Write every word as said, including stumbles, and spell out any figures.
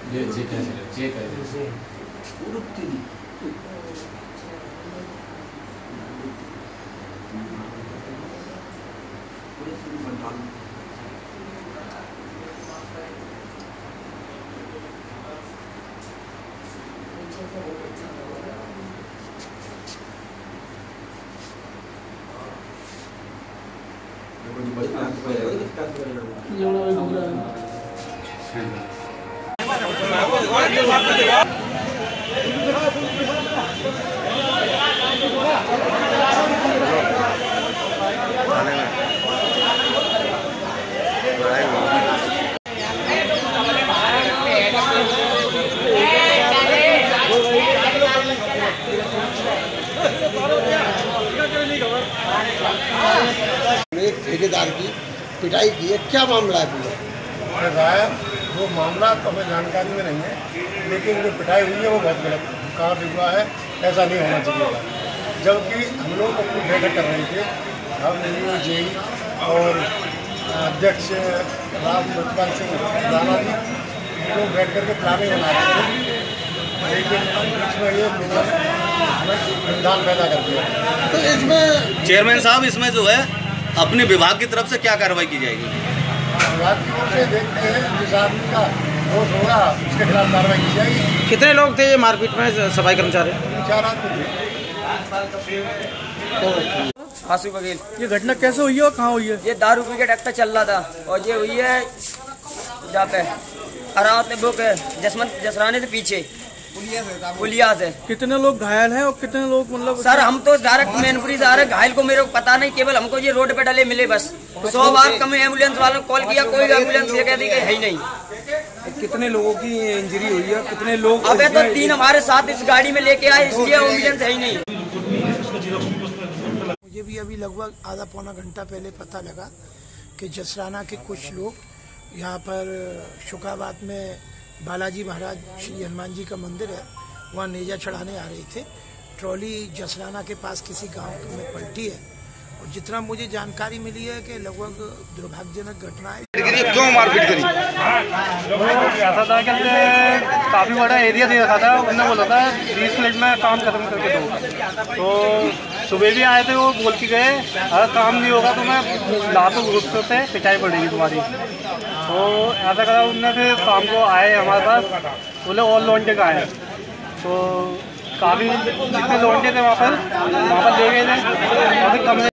जे जे कैसे जे कैसे उड़ती दी एक ठेकेदार की पिटाई की है, क्या मामला है पूरा? है वो मामला तो हमें जानकारी में नहीं है, लेकिन जो पिटाई हुई है वो बहुत गलत कार्य हुआ है, ऐसा नहीं होना चाहिए था। जबकि हम लोग अपनी बैठक कर रहे थे, हम जे और अध्यक्ष राम लक्ष्मण सिंह राणा जी लोग बैठ करके प्लानिंग बना रहे थे, लेकिन इसमें ये विधान पैदा कर दिया। तो इसमें चेयरमैन साहब, इसमें जो है अपने विभाग की तरफ से क्या कार्रवाई की जाएगी? विभाग की तरफ से देखते हैं, जिस आदमी का दोष होगा उसके खिलाफ कार्रवाई की जाएगी। कितने लोग थे ये मारपीट में सफाई कर्मचारी? चार आदमी थे। आशु बघेल। ये घटना कैसे हुई है और कहाँ हुई है? ये दारू पी के डॉक्टर चल रहा था और ये हुई है जहाँ पे अरावत ने बुक है जसमंत जसराने से पीछे पुलिया से। कितने लोग घायल हैं और कितने लोग मतलब? सर हम तो डायरेक्ट मैनपुरी से आ रहे, घायल को मेरे को पता नहीं, केवल हमको ये रोड पे डले मिले बस। सौ बार कम एम्बुलेंस वालों को कॉल किया, कोई एम्बुलेंस ये कह दी है ही नहीं। कितने लोगों की इंजरी हुई है? कितने लोग? अबे तो तीन हमारे साथ इस गाड़ी में लेके आए, इसलिए एम्बुलेंस है ही नहीं। मुझे भी अभी लगभग आधा पौना घंटा पहले पता लगा कि जसराना के कुछ लोग यहाँ पर शुकाबाद में बालाजी महाराज श्री हनुमान जी का मंदिर है, वहाँ नेजा चढ़ाने आ रहे थे। ट्रॉली जसराना के पास किसी गांव में पलटी है और जितना मुझे जानकारी मिली है कि लगभग दुर्भाग्यजनक घटना है। क्यों मारपीट करी? ऐसा था कि काफ़ी बड़ा एरिया दे रखा था, उन्होंने बोला था बीस मिनट में काम खत्म करके दो। तो सुबह भी आए थे, वो बोल के गए अगर काम नहीं होगा तो मैं लातों ग्रुप से पिटाई पड़ेगी तुम्हारी। तो ऐसा करा उन्होंने, फिर शाम को आए हमारे पास, बोले और लौंडे का आए। तो काफ़ी जितने लौंडे थे वहाँ पर वहाँ पर ले गए थे, काफ़ी कम